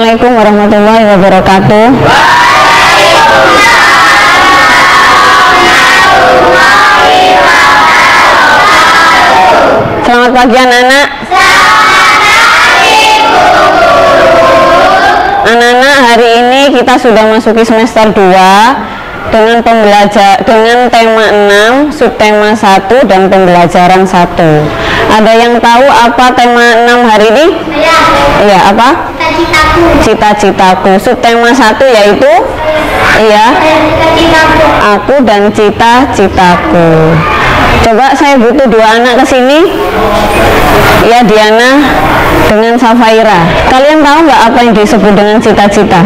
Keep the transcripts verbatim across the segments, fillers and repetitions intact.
Assalamualaikum warahmatullahi wabarakatuh. Selamat pagi anak-anak. Anak-anak, hari ini kita sudah masuki semester dua dengan pembelajar dengan tema enam, subtema satu dan pembelajaran satu. Ada yang tahu apa tema enam hari ini? Iya. Iya, apa? Cita-citaku. Cita-citaku. Subtema satu yaitu iya. Cita-citaku. Aku dan cita-citaku. Coba saya butuh dua anak ke sini. Ya, Diana dengan Safaira. Kalian tahu nggak apa yang disebut dengan cita-cita?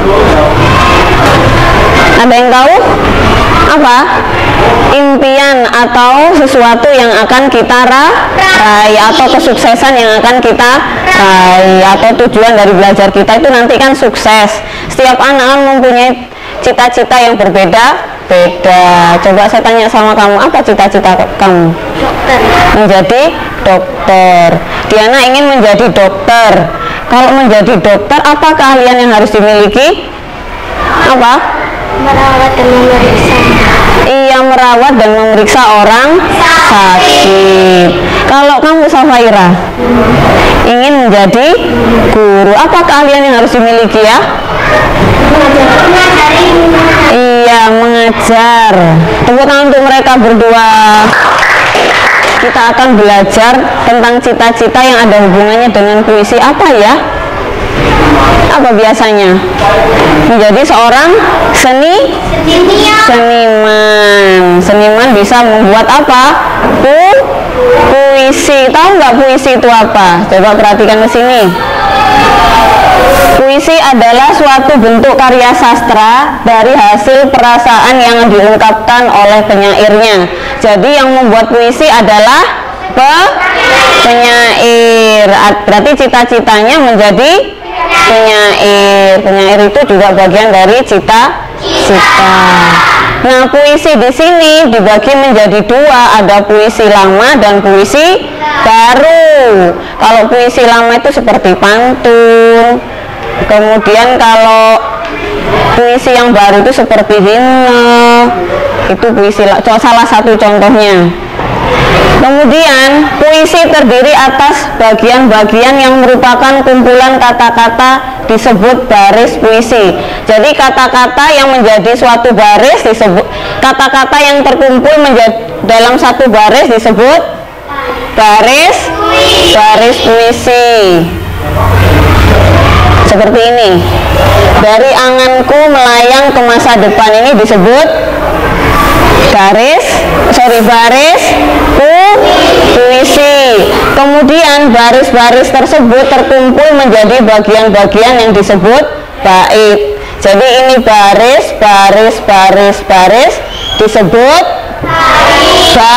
Ada yang tahu? Apa? Impian atau sesuatu yang akan kita raih, atau kesuksesan yang akan kita raih, atau tujuan dari belajar kita itu nanti kan sukses. Setiap anak kan mempunyai cita-cita yang berbeda-beda. Coba saya tanya sama kamu, apa cita-cita kamu? Dokter. Menjadi dokter. Diana ingin menjadi dokter. Kalau menjadi dokter, apa keahlian yang harus dimiliki? Apa? Merawat dan memeriksa. Iya, merawat dan memeriksa orang sakit. Kalau kamu Safaira ingin menjadi guru, apa keahlian yang harus dimiliki ya? Iya, mengajar. Tepuk tangan untuk mereka berdua. Kita akan belajar tentang cita-cita yang ada hubungannya dengan puisi. Apa ya? Apa biasanya? Menjadi seorang seni seniman. Seniman bisa membuat apa? Pu puisi. Tahu nggak puisi itu apa? Coba perhatikan di sini. Puisi adalah suatu bentuk karya sastra dari hasil perasaan yang diungkapkan oleh penyairnya. Jadi yang membuat puisi adalah pe penyair. Berarti cita-citanya menjadi penyair. Penyair itu juga bagian dari cita-cita. Nah, puisi di sini dibagi menjadi dua, ada puisi lama dan puisi baru. Kalau puisi lama itu seperti pantun. Kemudian kalau puisi yang baru itu seperti himne. Itu puisi salah satu contohnya. Kemudian puisi terdiri atas bagian-bagian yang merupakan kumpulan kata-kata disebut baris puisi. Jadi kata-kata yang menjadi suatu baris disebut, kata-kata yang terkumpul menjadi dalam satu baris disebut baris baris puisi. Seperti ini. Dari anganku melayang ke masa depan, ini disebut garis, sorry baris pu, puisi. Kemudian baris-baris tersebut terkumpul menjadi bagian-bagian yang disebut bait. Jadi ini baris, baris, baris, baris disebut ba,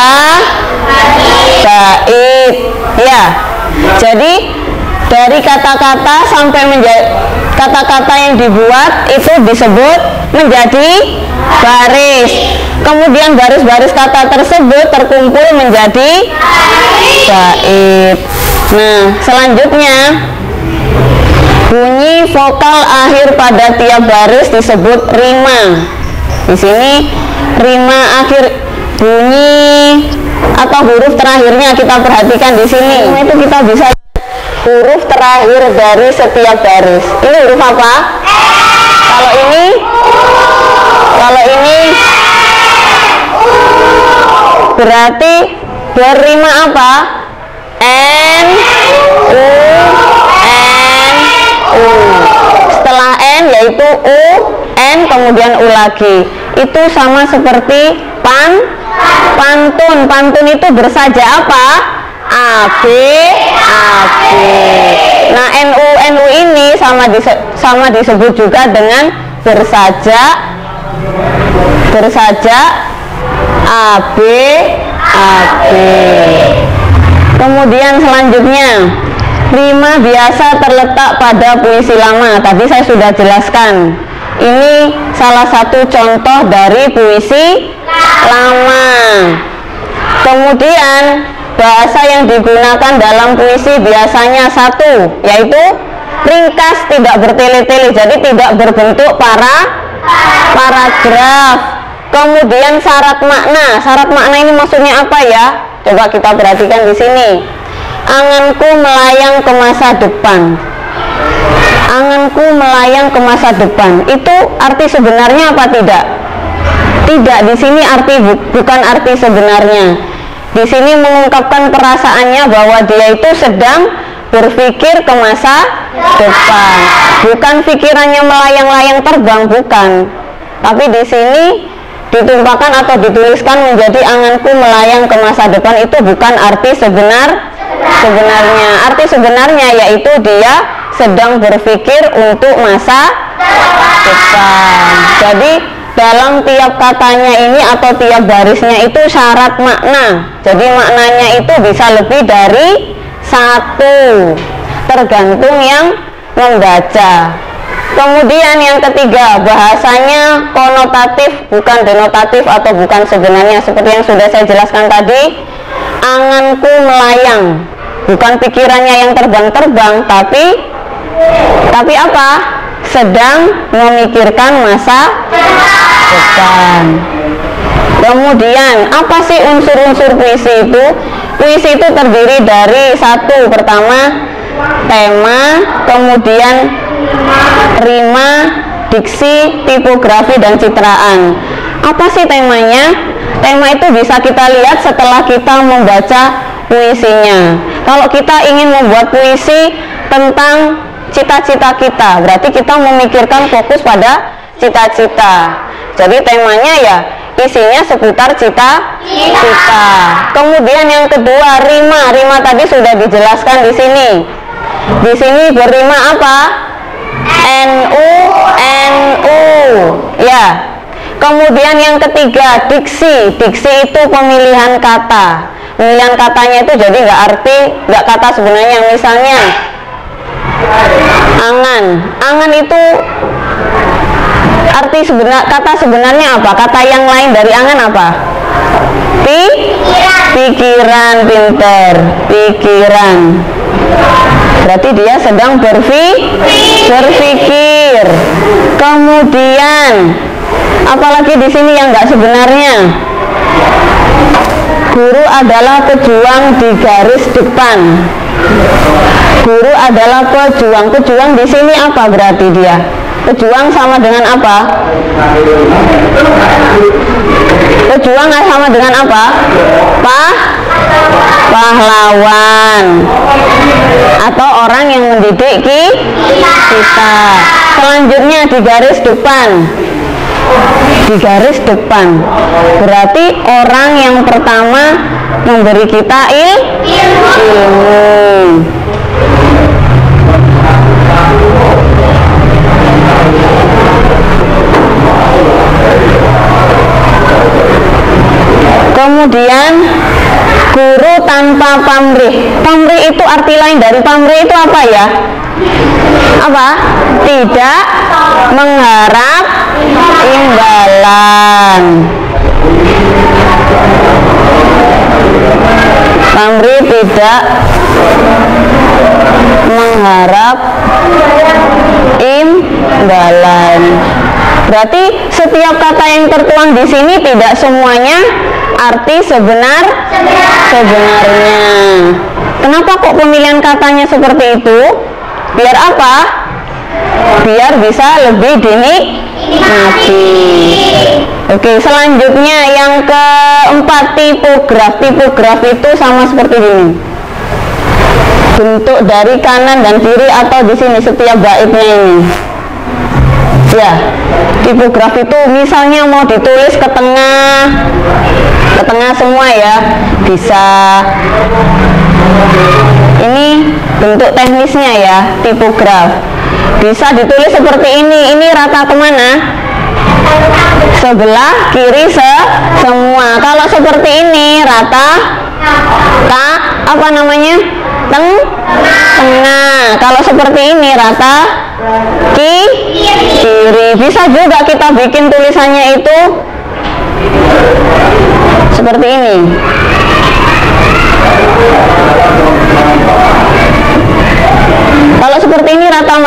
bait. Ya. Jadi dari kata-kata sampai menjadi kata-kata yang dibuat itu disebut menjadi baris. Kemudian baris-baris kata tersebut terkumpul menjadi bait. Nah, selanjutnya bunyi vokal akhir pada tiap baris disebut rima. Di sini rima akhir bunyi atau huruf terakhirnya kita perhatikan di sini. Itu kita bisa huruf terakhir dari setiap baris. Ini huruf apa? Kalau ini, kalau ini berarti berrima apa? N, U, N, U. Setelah N yaitu U, N, kemudian U lagi. Itu sama seperti pan, pantun. Pantun itu bersaja apa? A, B, A, B. Nah, N U, N U ini sama dise, sama disebut juga dengan bersaja, bersaja A, B, A, B. Kemudian selanjutnya rima biasa terletak pada puisi lama. Tadi saya sudah jelaskan. Ini salah satu contoh dari puisi lama. Kemudian bahasa yang digunakan dalam puisi biasanya satu, yaitu ringkas, tidak bertele-tele, jadi tidak berbentuk para paragraf. Kemudian syarat makna. Syarat makna ini maksudnya apa ya? Coba kita perhatikan di sini. Anganku melayang ke masa depan. Anganku melayang ke masa depan. Itu arti sebenarnya apa tidak? Tidak, di sini arti bu bukan arti sebenarnya. Di sini mengungkapkan perasaannya bahwa dia itu sedang berpikir ke masa depan. Bukan pikirannya melayang-layang terbang, bukan. Tapi di sini ditumpahkan atau dituliskan menjadi anganku melayang ke masa depan, itu bukan arti sebenar sebenarnya. Arti sebenarnya yaitu dia sedang berpikir untuk masa depan. Jadi dalam tiap katanya ini atau tiap barisnya itu syarat makna. Jadi maknanya itu bisa lebih dari satu, tergantung yang membaca. Kemudian yang ketiga, bahasanya konotatif, bukan denotatif atau bukan sebenarnya. Seperti yang sudah saya jelaskan tadi, anganku melayang, bukan pikirannya yang terbang-terbang, tapi tapi apa? Sedang memikirkan masa depan. Kemudian apa sih unsur-unsur puisi itu? Puisi itu terdiri dari satu, pertama tema, kemudian rima, diksi, tipografi, dan citraan. Apa sih temanya? Tema itu bisa kita lihat setelah kita membaca puisinya. Kalau kita ingin membuat puisi tentang cita-cita kita, berarti kita memikirkan fokus pada cita-cita. Jadi temanya ya isinya seputar cita-cita. Kemudian yang kedua, rima. Rima tadi sudah dijelaskan di sini. Di sini berrima apa? N U N U. Ya. Kemudian yang ketiga, diksi. Diksi itu pemilihan kata. Pemilihan katanya itu jadi nggak arti, nggak kata sebenarnya. Misalnya angan. Angan itu arti sebenar, kata sebenarnya apa? Kata yang lain dari angan apa? Pi, pikiran, pinter, pikiran. Berarti dia sedang berfi, berpikir. Kemudian, apalagi di sini yang nggak sebenarnya? Guru adalah pejuang di garis depan. Guru adalah pejuang. Pejuang di sini apa berarti dia? Pejuang sama dengan apa? Pejuang sama dengan apa? Pah, pahlawan atau orang yang mendidik kita. Selanjutnya di garis depan. Di garis depan berarti orang yang pertama memberi kita il ilmu. Kemudian guru tanpa pamrih. Pamrih itu arti lain dari pamrih itu apa ya? Apa? Tidak mengharap imbalan. Pamrih tidak mengharap imbalan. Berarti setiap kata yang tertuang di sini tidak semuanya arti sebenar sebenarnya. Kenapa kok pemilihan katanya seperti itu? Biar apa? Biar bisa lebih dinikmati. Oke, selanjutnya yang keempat, tipograf. Tipograf itu sama seperti ini. Bentuk dari kanan dan kiri atau di sini setiap baitnya ini. Ya, tipograf itu misalnya mau ditulis ke tengah, ke tengah semua ya, bisa. Ini bentuk teknisnya ya, tipograf. Bisa ditulis seperti ini. Ini rata kemana? Sebelah kiri se semua. Kalau seperti ini rata ka apa namanya? Teng tengah. Kalau seperti ini rata ki kiri. Bisa juga kita bikin tulisannya itu seperti ini. Kalau seperti ini rata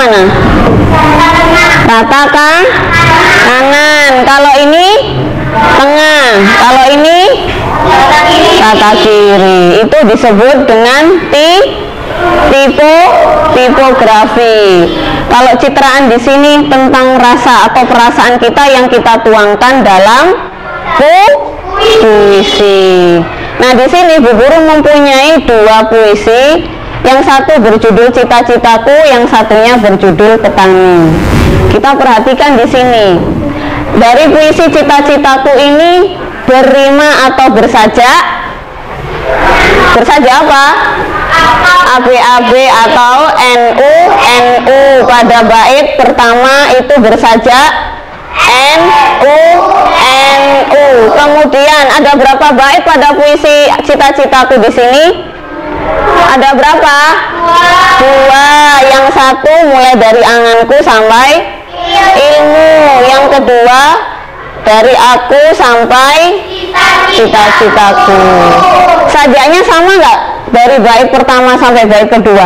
Kalau ini kata kiri. Itu disebut dengan ti tipe tipografi. Kalau citraan di sini tentang rasa atau perasaan kita yang kita tuangkan dalam pu puisi. Nah, di sini Bu Guru mempunyai dua puisi. Yang satu berjudul Cita-citaku, yang satunya berjudul Petani. Kita perhatikan di sini. Dari puisi Cita-citaku ini berrima atau bersaja? Bersaja apa? A B A B atau N U N U. Pada bait pertama itu bersaja N U N U. Kemudian ada berapa bait pada puisi Cita-citaku di sini? Ada berapa? Dua. Yang satu mulai dari anganku sampai ilmu. Yang kedua dari aku sampai cita-citaku. Sajanya sama nggak dari bait pertama sampai bait kedua?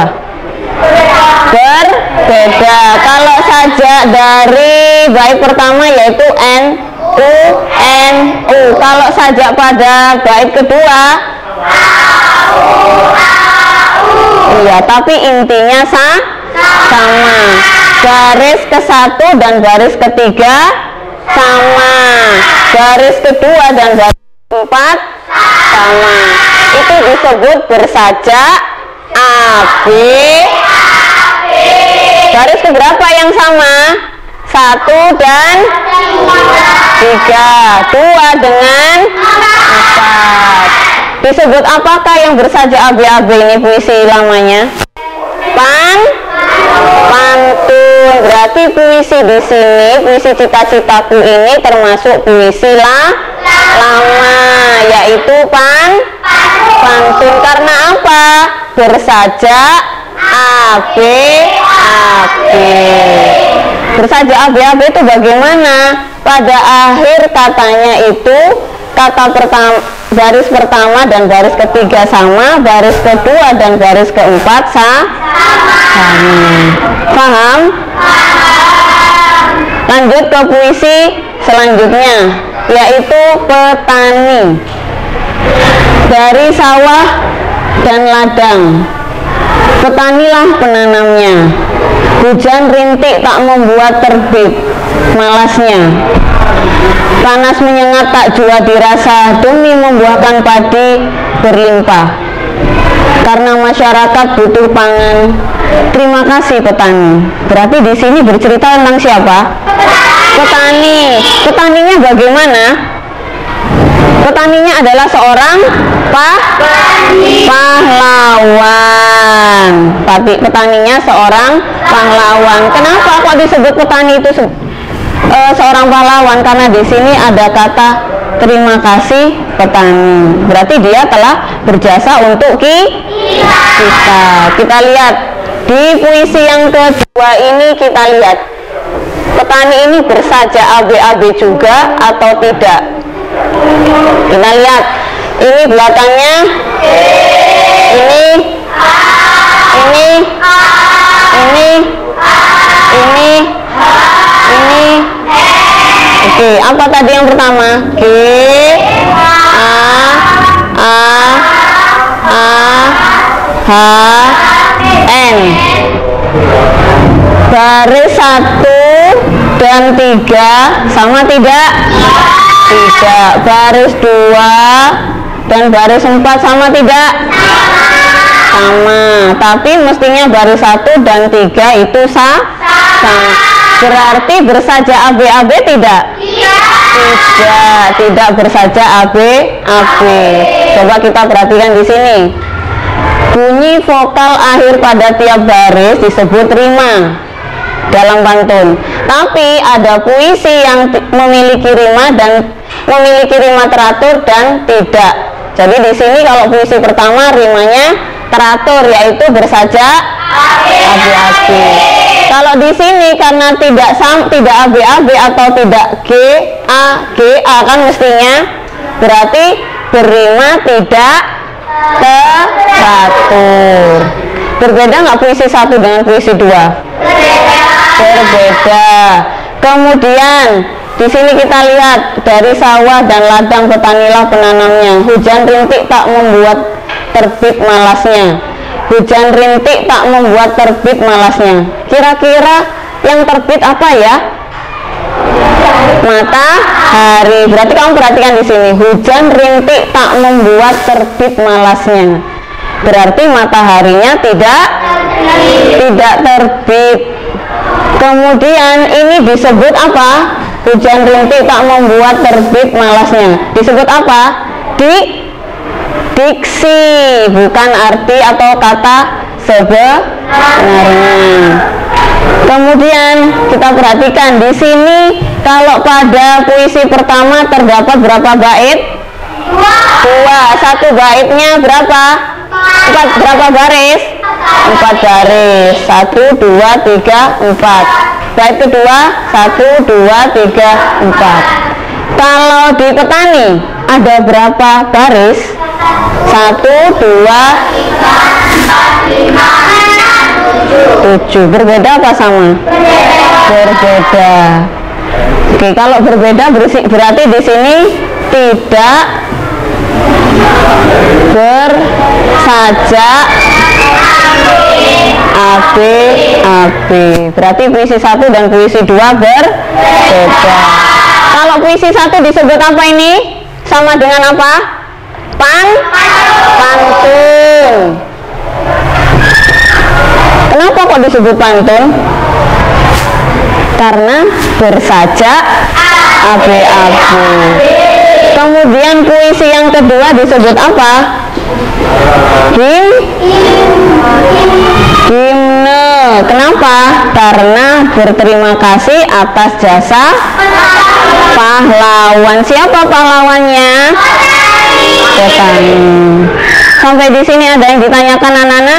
Berbeda. Kalau sajak dari bait pertama yaitu N U N U. Kalau sajak pada bait kedua, iya, tapi intinya sa sama. Baris ke satu dan baris ketiga sama. Baris kedua dan baris keempat sama. Itu disebut bersajak A B. Baris keberapa yang sama? Satu dan tiga. Dua dengan empat. Disebut apakah yang bersajak A B A B ini puisi lamanya? Pan pantun. Berarti puisi di sini, puisi Cita-citaku ini termasuk puisi la lama, yaitu pan pantun. Karena apa? Bersajak A B A B. Bersajak A B A B itu bagaimana? Pada akhir katanya itu kata pertama, baris pertama dan baris ketiga sama, baris kedua dan baris keempat sa sama. Paham? Lanjut ke puisi selanjutnya, yaitu petani. Dari sawah dan ladang, petanilah penanamnya. Hujan rintik tak membuat terbit malasnya. Panas menyengat tak jua dirasa demi membuahkan padi berlimpah. Karena masyarakat butuh pangan. Terima kasih petani. Berarti di sini bercerita tentang siapa? Petani. Petaninya bagaimana? Petaninya adalah seorang pah pahlawan. Tapi petaninya seorang pahlawan. Kenapa kok disebut petani itu se e, seorang pahlawan? Karena di sini ada kata terima kasih petani. Berarti dia telah berjasa untuk ki kita. Kita lihat di puisi yang kedua ini, kita lihat petani ini bersajak A B A B juga atau tidak. Kita lihat ini belakangnya, ini, ini, ini, ini, ini. Oke, apa tadi yang pertama? G, A, A, A, H, N. Baris satu dan tiga sama tidak? Tidak. Baris dua dan baris empat sama tidak? Sama. Tapi mestinya baris satu dan tiga itu sa sama. Berarti bersajak A B A B tidak? Tidak. Tidak bersajak A B A B. Coba kita perhatikan di sini. Bunyi vokal akhir pada tiap baris disebut rima dalam pantun. Tapi ada puisi yang memiliki rima dan memiliki rima teratur dan tidak. Jadi di sini kalau puisi pertama rimanya teratur, yaitu bersajak A B A B. Kalau di sini karena tidak sam, tidak A B A B atau tidak G A G A kan mestinya, berarti berrima tidak teratur. Berbeda nggak puisi satu dengan puisi dua? Berbeda. Kemudian Di sini kita lihat dari sawah dan ladang petanilah penanamnya. Hujan rintik tak membuat terbit malasnya. Hujan rintik tak membuat terbit malasnya. Kira-kira yang terbit apa ya? Matahari. Berarti kamu perhatikan di sini. Hujan rintik tak membuat terbit malasnya. Berarti mataharinya tidak tidak terbit. Kemudian ini disebut apa? Hujan rintik tak membuat terbit malasnya. Disebut apa? Di diksi, bukan arti atau kata sebenarnya. Kemudian kita perhatikan di sini, kalau pada puisi pertama terdapat berapa bait? Dua. Satu baitnya berapa? Empat. Berapa baris? Empat baris. Satu, dua, tiga, empat. Bait kedua, satu, dua, tiga, empat. Kalau di petani ada berapa baris? Satu, dua, tujuh. Berbeda apa sama? Berbeda. Oke, kalau berbeda berarti di sini tidak bersajak A B A B. Berarti puisi satu dan puisi dua berbeda. Kalau puisi satu disebut apa ini? Sama dengan apa? Pan pantun. Kenapa kok disebut pantun? Karena bersajak A B A B. Kemudian puisi yang kedua disebut apa? Him himne. Kenapa? Karena berterima kasih atas jasa pahlawan. Siapa pahlawannya? Petani. Sampai di sini ada yang ditanyakan anak-anak?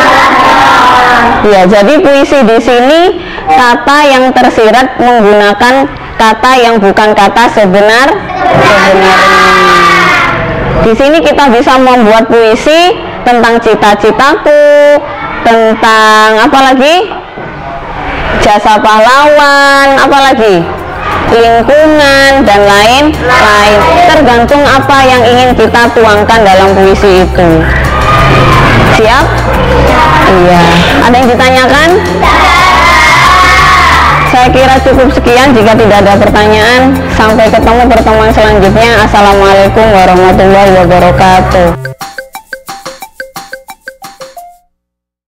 Ya, jadi puisi di sini kata yang tersirat menggunakan kata yang bukan kata sebenar sebenarnya. Di sini kita bisa membuat puisi tentang cita-citaku, tentang apa lagi? Jasa pahlawan, apa lagi? Lingkungan dan lain-lain. Tergantung apa yang ingin kita tuangkan dalam puisi itu. Siap? Iya. Ada yang ditanyakan? Saya kira cukup sekian. Jika tidak ada pertanyaan, sampai ketemu pertemuan selanjutnya. Assalamualaikum warahmatullahi wabarakatuh.